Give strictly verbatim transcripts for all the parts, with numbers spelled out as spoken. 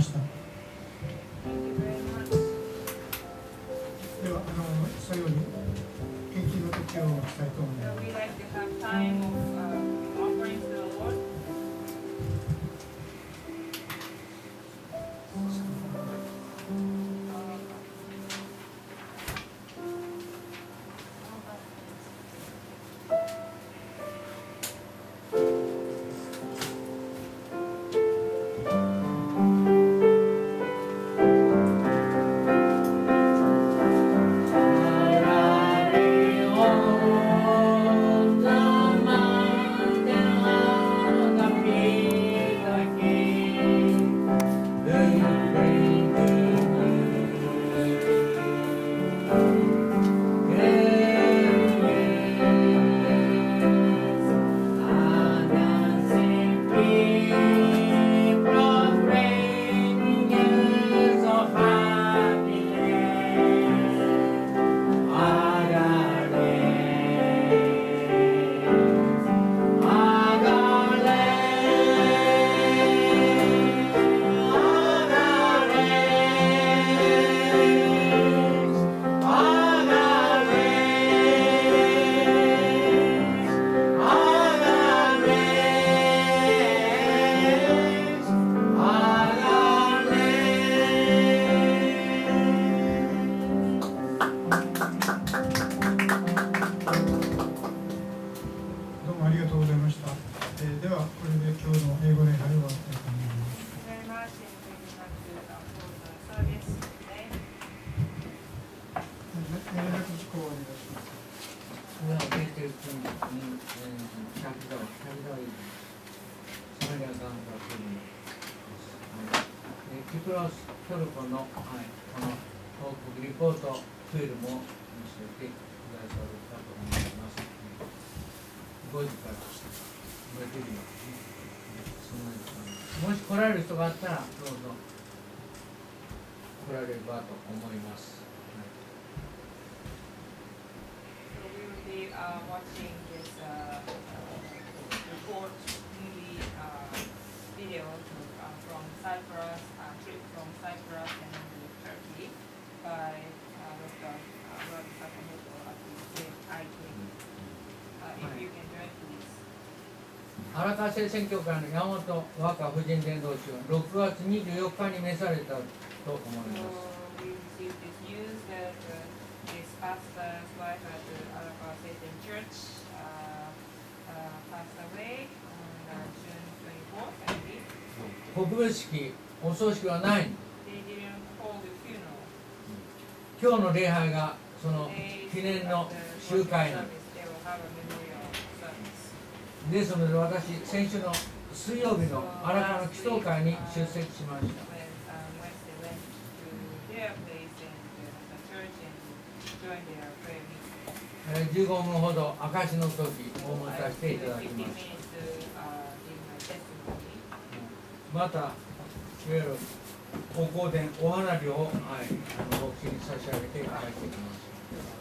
ました。では、あの最後に献金の時をしたいと思います。 もし来られる人があったらどうぞ来られればと思います。 So we will be uh, watching this uh, uh, report movie uh, video uh, from Cyprus, uh, trip from Cyprus and Turkey by uh, Doctor Rod Sakamoto at the same I K. Uh, if you can join, please. 荒川聖選挙会の山本和歌婦人伝道師はろくがつにじゅうよっかに召されたと思います。 So we received this news that uh, this pastor's wife at the Arakawa Satan Church uh, uh, passed away on uh, June twenty-fourth, I believe. 告別式、お葬式はない。 They didn't hold the funeral. 今日の礼拝がその They 記念 said の at the 集会 worship なんで service they will have a memorial service. す。ですので私、先週の水曜日の荒川の祈祷会に出席しました。 When um, Wednesday went to their place and uh, the church and joined their prayer meeting. えーじゅうごふんほど証の時訪問 I させていた spent だき fifteen ました。 minutes to uh, give my testimony. また、いわゆるお香典、お花火を、はい、あの牧師に差し上げていただいています。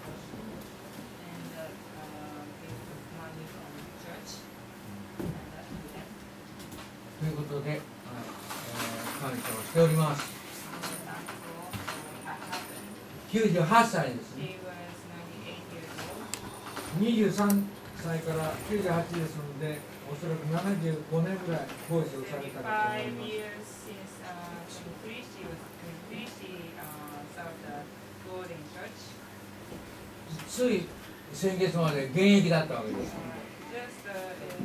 And uh, uh, give money from the church. And uh, to them. ということで、はい、えー感謝をしております。 And that's all that happened. きゅうじゅうはっさいですね。 She was ninety-eight years old. にじゅうさんさいからきゅうじゅうはちですので、おそらくななじゅうごねんぐらい奉仕をされたかと思い Five ます。 years since uh, twenty-three, she was twenty-three. She uh, served the Lord in church. つい先月まで現役だったわけです。 Uh, just uh,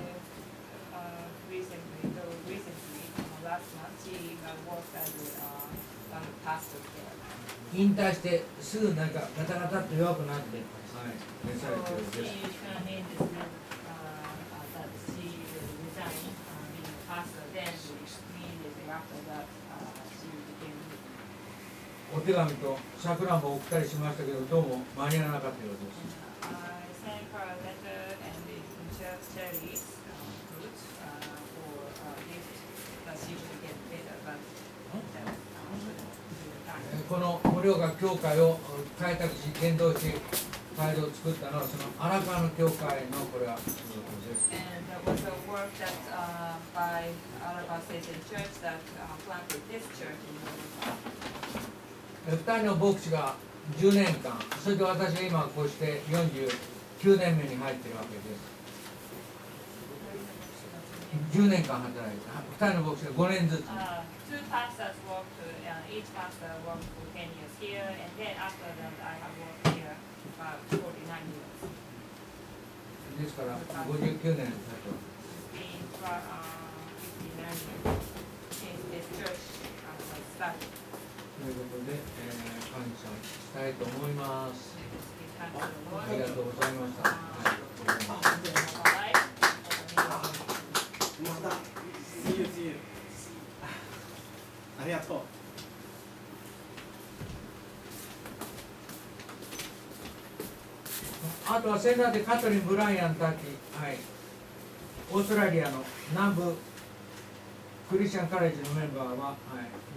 uh, recently, though recently, uh, last month, she uh, worked as a uh, um, pastor there. 引退してすぐなんかガタガタっと弱くなって、はい、召され So ているん she です。 turned in this uh, uh, that she will resign uh, being a pastor. Then immediately after that, uh, she became. お手紙と桜も送ったりしましたけど、どうも間に合わなかったようです。 I sent her a letter and the cherries, uh, fruits uh, for uh, gift that she would get later, but that uh, couldn't do the time. この盛岡教会を開拓し、伝道し、街道を作ったのはその荒川の教会のこれは仕事です。 And there was a work that uh, by Araba Association Church that uh, planted this church in Yokohama. ふたりの牧師がじゅうねんかん、それで私が今こうしてよんじゅうきゅうねんめに入ってるわけです。じゅうねんかん働いて、ふたりの牧師がごねんずつ。 Uh, two pastors worked, uh, each pastor worked for ten years here, and then after that I have worked here about forty-nine years. ですからごじゅうきゅうねん経ってます。 Been for uh, fifty-nine years since this church uh, was started. ということで、えー、感謝したいと思います。ありがとうございました。はい、 また、See you, see you. ありがとう。 あとは先だってカトリン・ブライアンたち、はい、オーストラリアの南部クリスチャンカレッジのメンバーは、はい、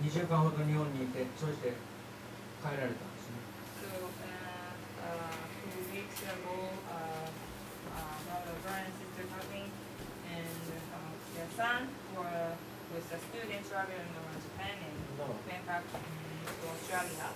にしゅうかんほど日本にいて、そして帰られたんですね。 So, uh, uh, two weeks ago, uh, uh, brother Brian and sister Kathleen and uh, their son were with the students traveling around Japan and went back to Australia.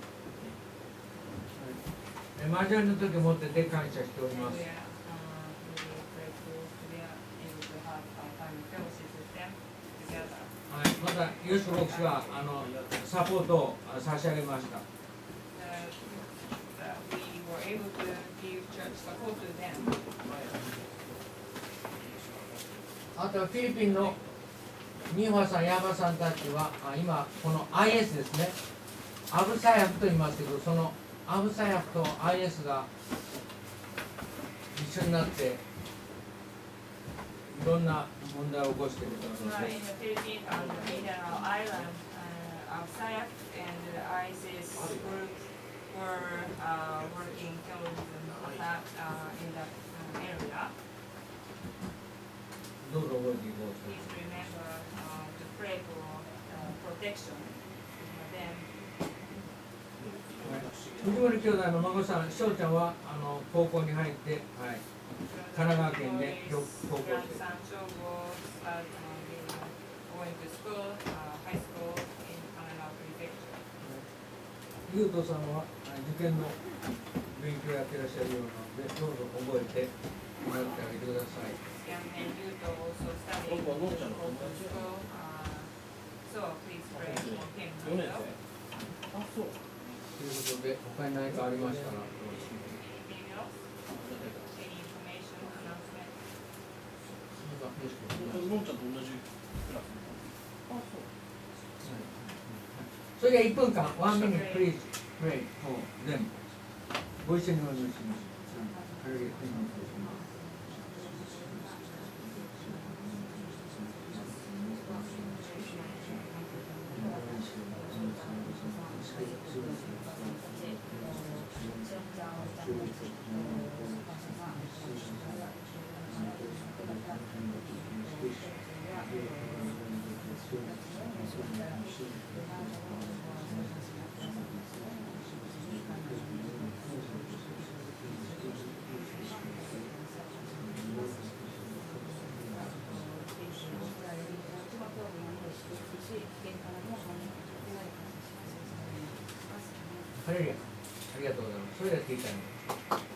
マジャンの時をもってて感謝しております。 We are uh, really grateful to be able to have a time of fellowship with them together. はい、また、ヨシコ牧師はあのサポートを差し上げました。 Uh, uh, we were able to give church support to them. あとはフィリピンのミーファさん、ヤバさんたちは、あ今、この アイエス ですね、アブサヤフと言いますけど、そのアブサヤフと アイエス が一緒になって、いろんな問題を起こしていると思います。 In the Philippines, on the Mindanao Island, uh, S A F and the ISIS group were uh, working terrorism attack uh, in that uh, area. どうぞ覚えていこうと。 Please remember uh, to pray for uh, protection for them. 藤森兄弟の孫さん、翔ちゃんはあの高校に入って、はい、神奈川県で高校している。ゆうとさんは受験の勉強やってらっしゃるようなので、どうぞ覚えてもらってあげてください。 僕はのんちゃんの友達や。よねん生。あ、そう。 ということで、他に何かありましたら。 のんちゃんと同じクラス。あ、そう。 それではいっぷんかん、ワンミニット、プリーズ、プレイ、フォー、ゼン。ご一緒にお願いします。ハレルヤ、ありがとうございます。それでは聞いたい